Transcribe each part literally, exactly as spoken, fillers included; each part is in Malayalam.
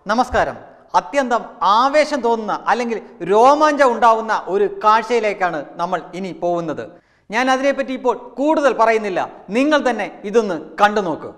നമസ്കാരം. അത്യന്തം ആവേശം തോന്നുന്ന അല്ലെങ്കിൽ രോമാഞ്ചം ഉണ്ടാവുന്ന ഒരു കാഴ്ചയിലേക്കാണ് നമ്മൾ ഇനി പോകുന്നത്. ഞാൻ അതിനെപ്പറ്റി ഇപ്പോൾ കൂടുതൽ പറയുന്നില്ല, നിങ്ങൾ തന്നെ ഇതൊന്ന് കണ്ടു നോക്കൂ.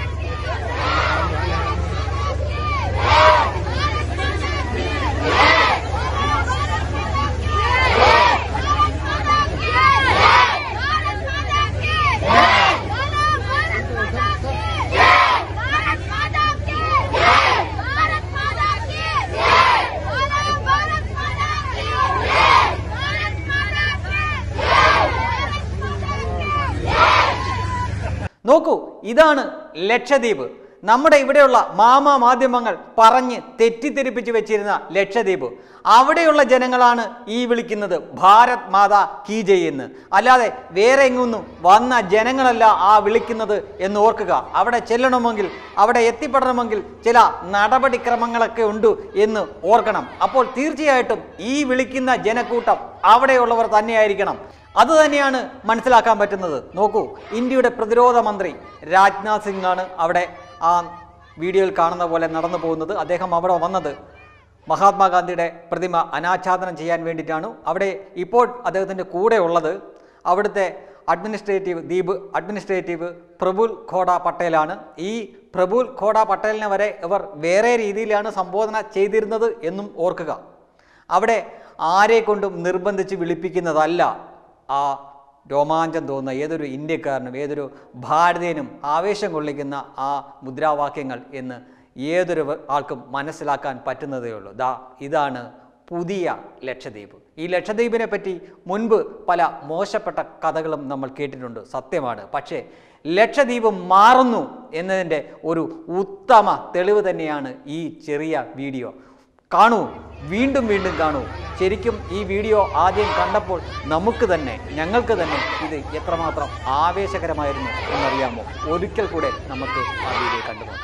നോക്കൂ, ഇതാണ് ലക്ഷദ്വീപ്. നമ്മുടെ ഇവിടെയുള്ള മാമാ മാധ്യമങ്ങൾ പറഞ്ഞ് തെറ്റിദ്ധരിപ്പിച്ച് വെച്ചിരുന്ന ലക്ഷദ്വീപ്. അവിടെയുള്ള ജനങ്ങളാണ് ഈ വിളിക്കുന്നത് ഭാരത് മാതാ കീ ജയ് എന്ന്. അല്ലാതെ വേറെ എങ്ങൊന്നും വന്ന ജനങ്ങളല്ല ആ വിളിക്കുന്നത് എന്ന് ഓർക്കുക. അവിടെ ചെല്ലണമെങ്കിൽ, അവിടെ എത്തിപ്പെടണമെങ്കിൽ ചില നടപടിക്രമങ്ങളൊക്കെ ഉണ്ട് എന്ന് ഓർക്കണം. അപ്പോൾ തീർച്ചയായിട്ടും ഈ വിളിക്കുന്ന ജനക്കൂട്ടം അവിടെയുള്ളവർ തന്നെയായിരിക്കണം. അത് തന്നെയാണ് മനസ്സിലാക്കാൻ പറ്റുന്നത്. നോക്കൂ, ഇന്ത്യയുടെ പ്രതിരോധ മന്ത്രി രാജ്നാഥ് സിംഗ് ആണ് അവിടെ ആ വീഡിയോയിൽ കാണുന്ന പോലെ നടന്നു പോകുന്നത്. അദ്ദേഹം അവിടെ വന്നത് മഹാത്മാഗാന്ധിയുടെ പ്രതിമ അനാച്ഛാദനം ചെയ്യാൻ വേണ്ടിയിട്ടാണ്. അവിടെ ഇപ്പോൾ അദ്ദേഹത്തിൻ്റെ കൂടെ ഉള്ളത് അവിടുത്തെ അഡ്മിനിസ്ട്രേറ്റീവ് ദ്വീപ് അഡ്മിനിസ്ട്രേറ്റീവ് പ്രഫുൽ ഖോഡ പട്ടേലാണ്. ഈ പ്രഫുൽ ഖോഡ പട്ടേലിനെ വരെ ഇവർ വേറെ രീതിയിലാണ് സംബോധന ചെയ്തിരുന്നത് എന്നും ഓർക്കുക. അവിടെ ആരെ കൊണ്ടും നിർബന്ധിച്ച് വിളിപ്പിക്കുന്നതല്ല ആ രോമാഞ്ചം തോന്നുന്ന ഏതൊരു ഇന്ത്യക്കാരനും ഏതൊരു ഭാരതീയനും ആവേശം കൊള്ളിക്കുന്ന ആ മുദ്രാവാക്യങ്ങൾ എന്ന് ഏതൊരു ആൾക്കും മനസ്സിലാക്കാൻ പറ്റുന്നതേ ഉള്ളൂ. ദാ ഇതാണ് പുതിയ ലക്ഷദ്വീപ്. ഈ ലക്ഷദ്വീപിനെ പറ്റി മുൻപ് പല മോശപ്പെട്ട കഥകളും നമ്മൾ കേട്ടിട്ടുണ്ട്, സത്യമാണ്. പക്ഷേ ലക്ഷദ്വീപ് മാറുന്നു എന്നതിൻ്റെ ഒരു ഉത്തമ തെളിവ് തന്നെയാണ് ഈ ചെറിയ വീഡിയോ. കാണൂ, വീണ്ടും വീണ്ടും കാണൂ. ശരിക്കും ഈ വീഡിയോ ആദ്യം കണ്ടപ്പോൾ നമുക്ക് തന്നെ ഞങ്ങൾക്ക് തന്നെ ഇത് എത്രമാത്രം ആവേശകരമായിരുന്നു എന്നറിയാമോ? ഒരിക്കൽ കൂടെ നമുക്ക് ആ വീഡിയോ കണ്ടു നോക്കാം.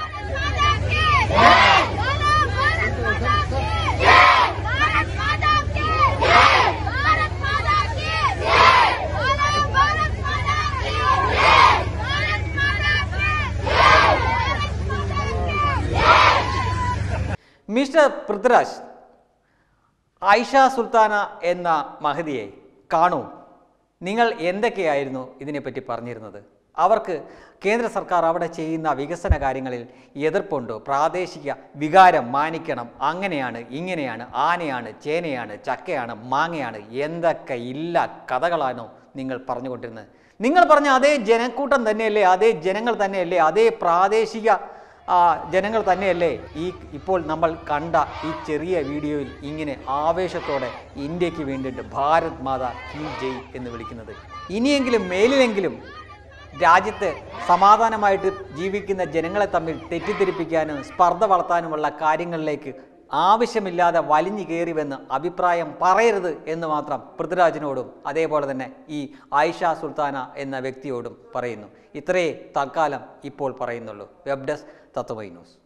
മിസ്റ്റർ പൃഥ്വിരാജ്, ആയിഷ സുൽത്താന എന്ന മഹദിയെ കാണൂ. നിങ്ങൾ എന്തൊക്കെയായിരുന്നു ഇതിനെപ്പറ്റി പറഞ്ഞിരുന്നത്? അവർക്ക് കേന്ദ്ര സർക്കാർ അവിടെ ചെയ്യുന്ന വികസന കാര്യങ്ങളിൽ എതിർപ്പുണ്ടോ? പ്രാദേശിക വികാരം മാനിക്കണം, അങ്ങനെയാണ് ഇങ്ങനെയാണ്, ആനയാണ് ചേനയാണ് ചക്കയാണ് മാങ്ങയാണ്, എന്തൊക്കെ ഇല്ല കഥകളാണോ നിങ്ങൾ പറഞ്ഞുകൊണ്ടിരുന്നത്? നിങ്ങൾ പറഞ്ഞ അതേ ജനക്കൂട്ടം തന്നെയല്ലേ, അതേ ജനങ്ങൾ തന്നെയല്ലേ, അതേ പ്രാദേശിക ജനങ്ങൾ തന്നെയല്ലേ ഈ ഇപ്പോൾ നമ്മൾ കണ്ട ഈ ചെറിയ വീഡിയോയിൽ ഇങ്ങനെ ആവേശത്തോടെ ഇന്ത്യക്ക് വേണ്ടിയിട്ട് ഭാരത് മാതാ കീ ജയ് എന്ന് വിളിക്കുന്നത്? ഇനിയെങ്കിലും മേലിലെങ്കിലും രാജ്യത്ത് സമാധാനമായിട്ട് ജീവിക്കുന്ന ജനങ്ങളെ തമ്മിൽ തെറ്റിദ്ധരിപ്പിക്കാനും സ്പർദ്ധ വളർത്താനുമുള്ള കാര്യങ്ങളിലേക്ക് ആവശ്യമില്ലാതെ വലിഞ്ഞു കയറിവെന്ന് അഭിപ്രായം പറയരുത് എന്ന് മാത്രം പൃഥ്വിരാജിനോടും അതേപോലെ തന്നെ ഈ ആയിഷ സുൽത്താന എന്ന വ്യക്തിയോടും പറയുന്നു. ഇത്രയേ തൽക്കാലം ഇപ്പോൾ പറയുന്നുള്ളൂ. Web desk Tatwamayi news.